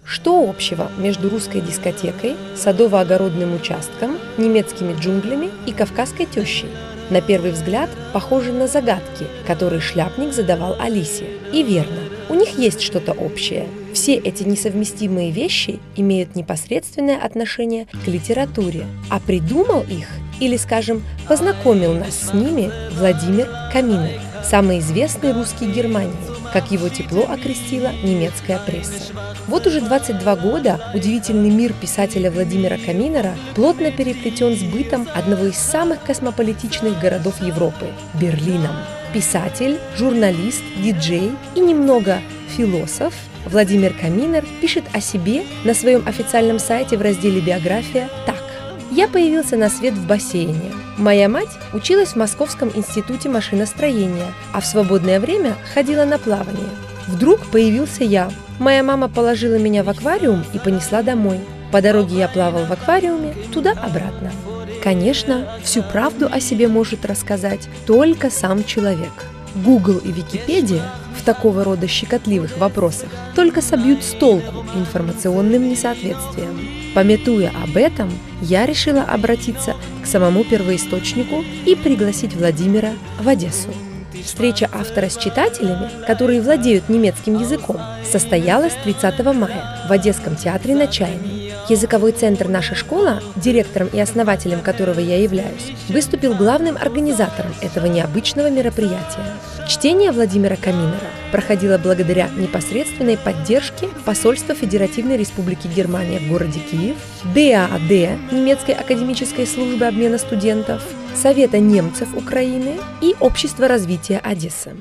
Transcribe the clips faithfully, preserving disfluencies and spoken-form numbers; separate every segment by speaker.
Speaker 1: Что общего между русской дискотекой, садово-огородным участком, немецкими джунглями и кавказской тещей? На первый взгляд похожи на загадки, которые шляпник задавал Алисе. И верно, у них есть что-то общее. Все эти несовместимые вещи имеют непосредственное отношение к литературе, а придумал их, или, скажем, познакомил нас с ними Владимир Каминер, самый известный русский Германии, как его тепло окрестила немецкая пресса. Вот уже двадцать два года удивительный мир писателя Владимира Каминера плотно переплетен с бытом одного из самых космополитичных городов Европы – Берлином. Писатель, журналист, диджей и немного философ Владимир Каминер пишет о себе на своем официальном сайте в разделе «Биография» так. «Я появился на свет в бассейне. Моя мать училась в Московском институте машиностроения, а в свободное время ходила на плавание. Вдруг появился я. Моя мама положила меня в аквариум и понесла домой. По дороге я плавал в аквариуме туда-обратно». Конечно, всю правду о себе может рассказать только сам человек. Google и Википедия в такого рода щекотливых вопросах только собьют с толку информационным несоответствием. Памятуя об этом, я решила обратиться к самому первоисточнику и пригласить Владимира в Одессу. Встреча автора с читателями, которые владеют немецким языком, состоялась тридцатого мая в Одесском театре на Чайной. Языковой центр «Наша школа», директором и основателем которого я являюсь, выступил главным организатором этого необычного мероприятия. Чтение Владимира Каминера проходило благодаря непосредственной поддержке Посольства Федеративной Республики Германия в городе Киев, дэ а а дэ, немецкой академической службы обмена студентов, Совета немцев Украины и Общества развития Одессы.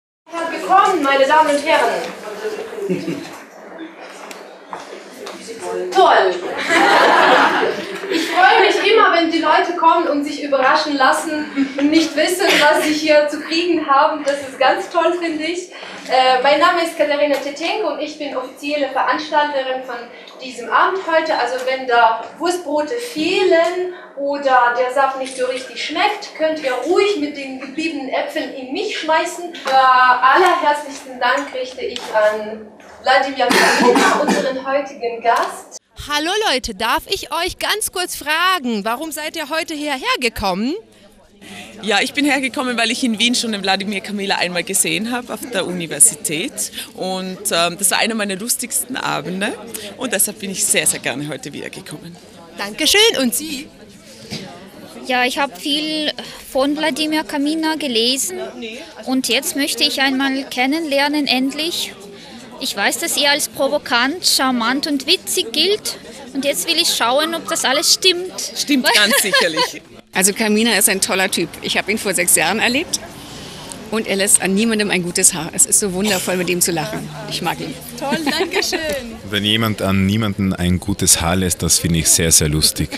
Speaker 2: Toll! Ich freue mich immer, wenn die Leute kommen und sich überraschen lassen und nicht wissen, was sie hier zu kriegen haben. Das ist ganz toll, finde ich. Äh, mein Name ist Katharina Tetenko und ich bin offizielle Veranstalterin von diesem Abend heute. Also wenn da Wurstbrote fehlen oder der Saft nicht so richtig schmeckt, könnt ihr ruhig mit den gebliebenen Äpfeln in mich schmeißen. Äh, allerherzlichsten Dank richte ich an Wladimir Kaminer, unseren heutigen Gast.
Speaker 3: Hallo Leute, darf ich euch ganz kurz fragen, warum seid ihr heute hierher gekommen?
Speaker 4: Ja, ich bin hergekommen, weil ich in Wien schon den Wladimir Kaminer einmal gesehen habe auf der Universität und ähm, das war einer meiner lustigsten Abende und deshalb bin ich sehr, sehr gerne heute wiedergekommen.
Speaker 3: Dankeschön, und Sie?
Speaker 5: Ja, ich habe viel von Wladimir Kaminer gelesen und jetzt möchte ich einmal kennenlernen, endlich. Ich weiß, dass er als provokant, charmant und witzig gilt und jetzt will ich schauen, ob das alles stimmt.
Speaker 4: Stimmt ganz sicherlich.
Speaker 6: Also Kaminer ist ein toller Typ. Ich habe ihn vor sechs Jahren erlebt und er lässt an niemandem ein gutes Haar. Es ist so wundervoll, mit ihm zu lachen. Ich mag ihn.
Speaker 3: Toll, danke schön.
Speaker 7: Wenn jemand an niemanden ein gutes Haar lässt, das finde ich sehr, sehr lustig.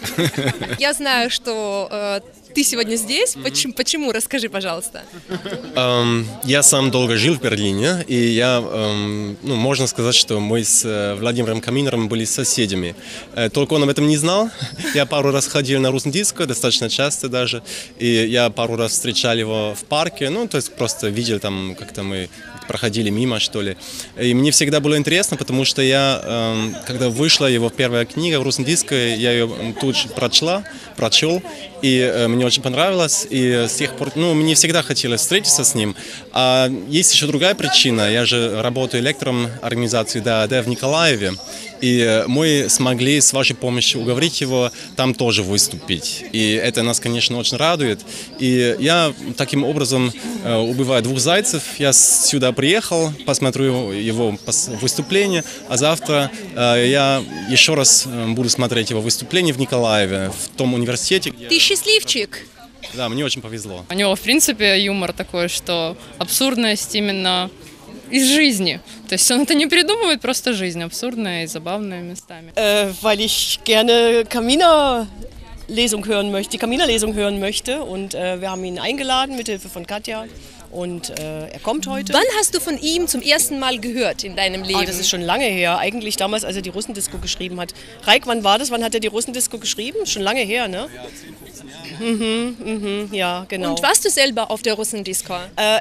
Speaker 3: Я знаю, что э, ты сегодня здесь. Почему? Почему? Расскажи, пожалуйста.
Speaker 8: Ähm, я сам долго жил в Берлине, и я, ähm, ну, можно сказать, что мы с äh, Владимиром Каминером были соседями. Äh, только он об этом не знал. Я пару раз ходил на русский диско, достаточно часто даже, и я пару раз встречал его в парке, ну, то есть просто видел там, как-то мы проходили мимо, что ли. И мне всегда было интересно, потому что я, э, когда вышла его первая книга в русском диске, я ее тут же прочла, прочел, и э, мне очень понравилось, и с тех пор, ну, мне всегда хотелось встретиться с ним. А есть еще другая причина, я же работаю лектором организации дэ а а дэ в Николаеве, и мы смогли с вашей помощью уговорить его там тоже выступить. И это нас, конечно, очень радует. И я таким образом убиваю двух зайцев. Я сюда приехал, посмотрю его выступление, а завтра я еще раз буду смотреть его выступление в Николаеве, в том университете.
Speaker 3: Ты счастливчик.
Speaker 8: Да, мне очень повезло.
Speaker 9: У него, в принципе, юмор такой, что абсурдность именно из жизни. То есть он это не придумывает, просто жизнь абсурдная и забавная местами.
Speaker 10: Äh, weil ich gerne Kaminer-Lesung hören möchte, die Kaminer-Lesung hören möchte und äh, wir haben ihn eingeladen mit Hilfe von Katja und äh, er kommt heute.
Speaker 3: Wann hast du von ihm zum ersten Mal gehört in deinem Leben?
Speaker 10: Ah, das ist schon lange her, eigentlich damals, als er die Russendisco geschrieben hat. Reik, wann war das? Wann hat er die Russendisco geschrieben? Schon lange her, ne? Mhm, mhm, ja, genau.
Speaker 3: Und warst du selber auf der Russendisco?
Speaker 10: Äh,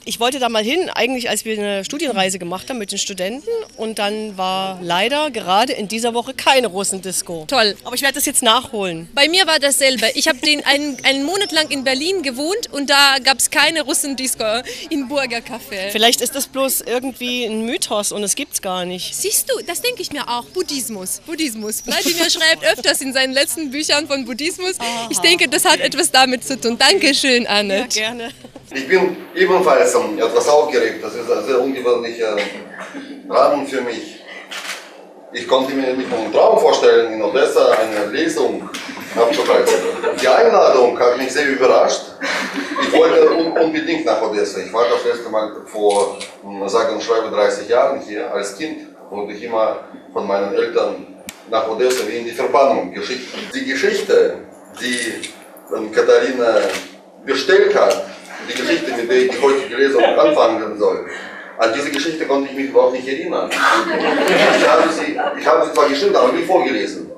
Speaker 10: ich wollte da mal hin, eigentlich als wir eine Studienreise gemacht haben mit den Studenten. Und dann war leider gerade in dieser Woche keine Russendisco.
Speaker 3: Toll.
Speaker 10: Aber ich werde das jetzt nachholen.
Speaker 3: Bei mir war dasselbe. Ich habe einen, einen Monat lang in Berlin gewohnt und da gab es keine Russendisco in Burger Café.
Speaker 10: Vielleicht ist das bloß irgendwie ein Mythos und es gibt es gar nicht.
Speaker 3: Siehst du, das denke ich mir auch. Buddhismus. Buddhismus. Wladimir schreibt öfters in seinen letzten Büchern von Buddhismus. Aha. Ich denke, das hat etwas damit zu tun. Dankeschön, Annette.
Speaker 10: Ja, gerne.
Speaker 11: Ich bin ebenfalls um, etwas aufgeregt. Das ist ein sehr ungewöhnlicher Abend für mich. Ich konnte mir nicht nur einen Traum vorstellen, in Odessa eine Lesung abzuhalten. Die Einladung hat mich sehr überrascht. Ich wollte un unbedingt nach Odessa. Ich war das letzte Mal vor, sage und schreibe, dreißig Jahren hier. Als Kind wurde ich immer von meinen Eltern nach Odessa wie in die Verbannung geschickt. Die Geschichte, die Katharina bestellt hat, die Geschichte, mit der ich die heutige Lesung anfangen soll, an diese Geschichte konnte ich mich überhaupt nicht erinnern. Ich habe sie, ich habe sie zwar geschrieben, aber nie vorgelesen.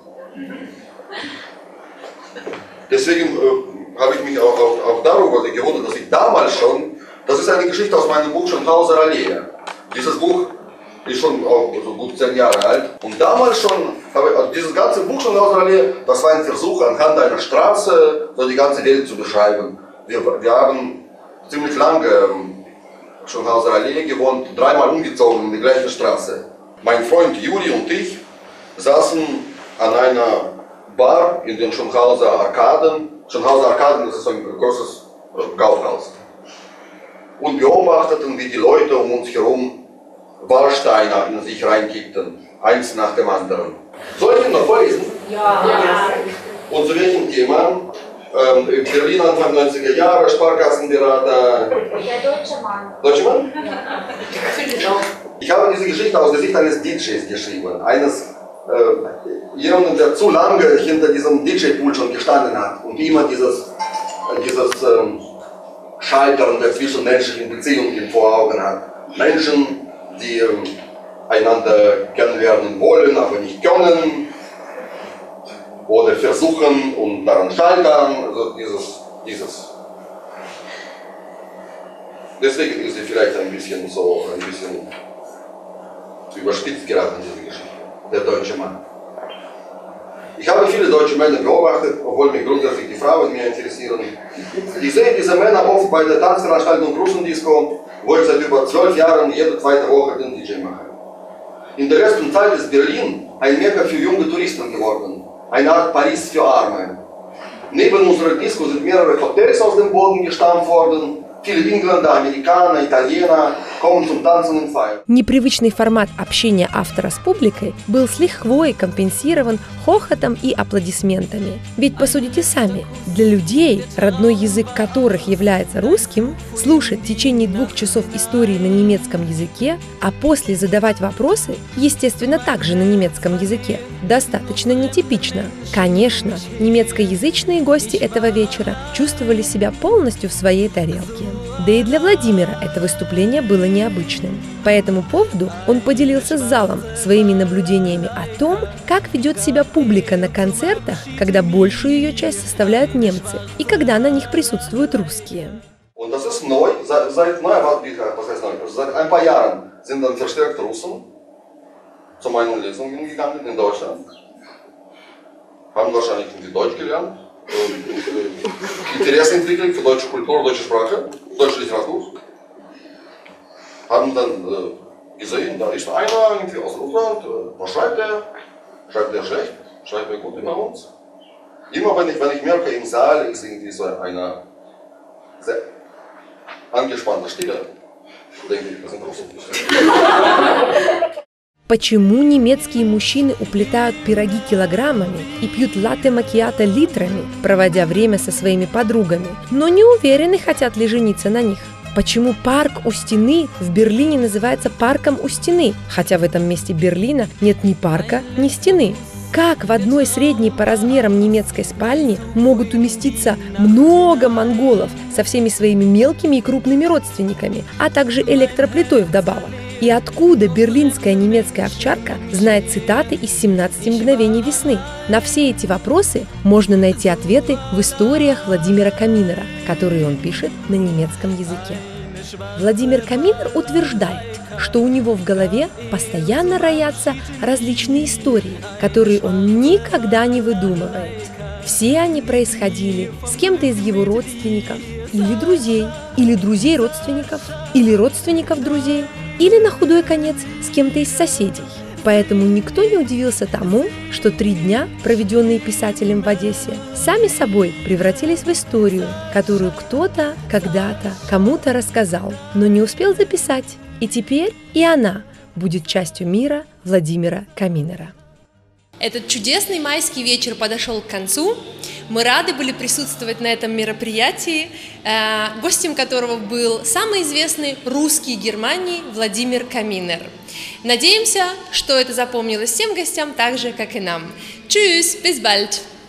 Speaker 11: Deswegen äh, habe ich mich auch, auch, auch darüber gewundert, dass ich damals schon, das ist eine Geschichte aus meinem Buch Schönhauser Allee. Dieses Buch ist schon auch so gut zehn Jahre alt. Und damals schon, habe ich, also dieses ganze Buch Schönhauser Allee, das war ein Versuch, anhand einer Straße so die ganze Welt zu beschreiben. Wir, wir haben ziemlich lange ähm, Schönhauser Allee gewohnt, dreimal umgezogen in die gleiche Straße. Mein Freund Juri und ich saßen an einer Bar in den Schönhauser Arkaden. Schönhauser Arkaden, das ist ein großes Kaufhaus. Und beobachteten, wie die Leute um uns herum Ballsteine in sich reinkickten, eins nach dem anderen. Soll ich Ihnen noch vorlesen?
Speaker 2: Ja. ja.
Speaker 11: Und zu welchem Thema? Ähm, Berlin Anfang neunziger Jahre, Sparkassenberater.
Speaker 5: Der deutsche Mann.
Speaker 11: Deutsche Mann? Ich habe diese Geschichte aus der Sicht eines D Js geschrieben. Eines äh, jemanden, der zu lange hinter diesem D J-Pool schon gestanden hat und immer dieses, äh, dieses ähm, Scheitern der zwischenmenschlichen Beziehungen vor Augen hat. Menschen, die ähm, einander kennenlernen wollen, aber nicht können. Oder versuchen und daran scheitern, also dieses, dieses. Deswegen ist sie vielleicht ein bisschen so, ein bisschen überspitzt geraten, diese Geschichte. Der deutsche Mann. Ich habe viele deutsche Männer beobachtet, obwohl mich grundsätzlich die Frauen mehr interessieren. Ich sehe diese Männer oft bei der Tanzveranstaltung Russendisco, wo ich seit über zwölf Jahren jede zweite Woche den D J mache. In der letzten Zeit ist Berlin ein Mekka für junge Touristen geworden. Eine Art Paris für Arme. Neben unserer Disco sind mehrere Hotels aus dem Boden gestampft worden. Viele Engländer, Amerikaner, Italiener kommen zum Tanzen und Feiern.
Speaker 1: Непривычный формат общения автора с публикой был с лихвой компенсирован хохотом и аплодисментами. Ведь посудите сами, для людей, родной язык которых является русским, слушать в течение двух часов истории на немецком языке, а после задавать вопросы, естественно, также на немецком языке, достаточно нетипично. Конечно, немецкоязычные гости этого вечера чувствовали себя полностью в своей тарелке. Да и для Владимира это выступление было необычным. По этому поводу он поделился с залом своими наблюдениями о том, как ведет себя публика на концертах, когда большую ее часть составляют немцы и когда на них присутствуют русские.
Speaker 11: Und das ist neu, seit, seit, neu, was heißt neu? Seit ein paar Jahren sind dann verstärkt Russen zu meinen Lesungen gegangen in Deutschland. Haben wahrscheinlich Deutsch gelernt. Interesse entwickelt für deutsche Kultur, deutsche Sprache, deutsche Literatur. Haben dann äh, gesehen, da ist einer irgendwie aus Russland, äh, was schreibt er? Schreibt er schlecht? Schreibt er gut über uns? Immer wenn ich, wenn ich merke, im Saal ist irgendwie so eine sehr angespannte Stille, denke ich, das sind Russen.
Speaker 1: Почему немецкие мужчины уплетают пироги килограммами и пьют латте-макиато литрами, проводя время со своими подругами, но не уверены, хотят ли жениться на них? Почему парк у стены в Берлине называется парком у стены, хотя в этом месте Берлина нет ни парка, ни стены? Как в одной средней по размерам немецкой спальне могут уместиться много монголов со всеми своими мелкими и крупными родственниками, а также электроплитой вдобавок? И откуда берлинская немецкая овчарка знает цитаты из семнадцати мгновений весны? На все эти вопросы можно найти ответы в историях Владимира Каминера, которые он пишет на немецком языке. Владимир Каминер утверждает, что у него в голове постоянно роятся различные истории, которые он никогда не выдумывает. Все они происходили с кем-то из его родственников или друзей, или друзей родственников, или родственников друзей, или на худой конец с кем-то из соседей. Поэтому никто не удивился тому, что три дня, проведенные писателем в Одессе, сами собой превратились в историю, которую кто-то когда-то кому-то рассказал, но не успел записать. И теперь и она будет частью мира Владимира Каминера.
Speaker 3: Этот чудесный майский вечер подошел к концу. Мы рады были присутствовать на этом мероприятии, э, гостем которого был самый известный русский Германии Владимир Каминер. Надеемся, что это запомнилось всем гостям так же, как и нам. Tschüss, bis bald!